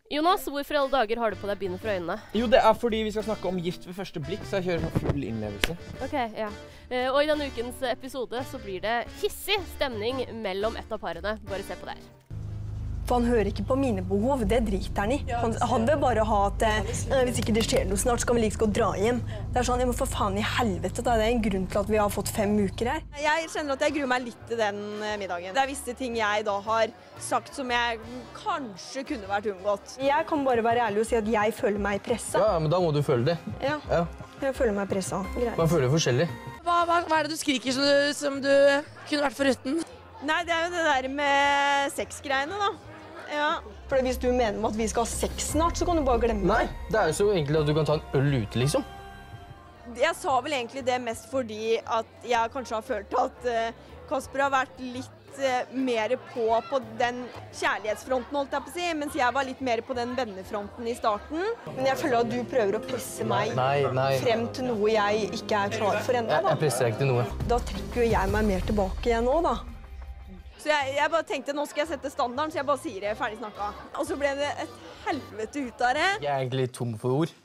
Jonas, hvorfor i alle dager har du på deg bindet for øynene? Jo, det er fordi vi skal snakke om gift ved første blikk, så jeg kjører sånn full innlevelse. Ok, ja. Og i denne ukens episode så blir det hissig stemning mellom et av parene. Bare se på det her. For han hører ikke på mine behov, det driter han i. Han vil bare ha at hvis ikke det skjer noe snart, så kan vi like godt dra hjem. Det er sånn, jeg må for faen i helvete, det er en grunn til at vi har fått 5 uker her. Jeg kjenner at jeg gruer meg litt til den middagen. Det er visse ting jeg da har sagt som jeg kanskje kunne vært unngått. Jeg kan bare være ærlig og si at jeg føler meg presset. Ja, men da må du føle det. Ja, jeg føler meg presset. Greit. Man føler forskjellig. Hva er det du skriker som du kunne vært foruten? Nei, det er jo det der med sexgreiene da. Ja. For hvis du mener at vi skal ha sex snart, så kan du bare glemme det. Nei, det er jo så enkelt at du kan ta en øl ute, liksom. Jeg sa vel egentlig det mest fordi at jeg kanskje har følt at Kasper har vært litt mer på den kjærlighetsfronten, holdt jeg på å si, mens jeg var litt mer på den vennefronten i starten. Men jeg føler at du prøver å presse meg frem til noe jeg ikke er klar for ennå. Jeg presser deg ikke til noe. Da trekker jo jeg meg mer tilbake igjen nå, da. Så jeg bare tenkte, nå skal jeg sette standarden, så jeg bare sier det, ferdig snakka. Og så ble det et helvete ut av det. Jeg er egentlig litt tom for ord.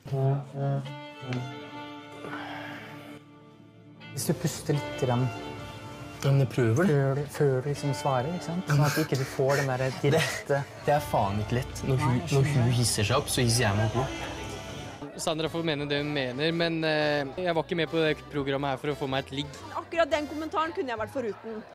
Hvis du puster litt grann Men prøver det. før du liksom svarer, ikke sant? Sånn at du ikke får den der direkte... Det er faen ikke lett. Når hun hisser seg opp, så hisser jeg meg opp. Sandra får mene det hun mener, men jeg var ikke med på det programmet her for å få meg et ligg. Akkurat den kommentaren kunne jeg vært foruten.